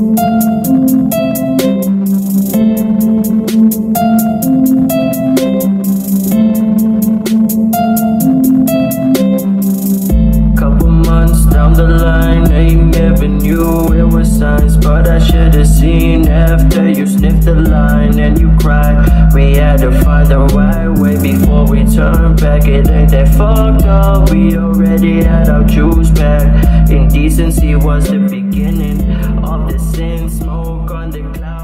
Couple months down the line, I never knew it was signs, but I should've seen after you sniffed the line and you cried. We had to find the right way before we turn back. It ain't that fucked up, we already had our juice back. Indecency was the beginning of the sin, smoke on the cloud.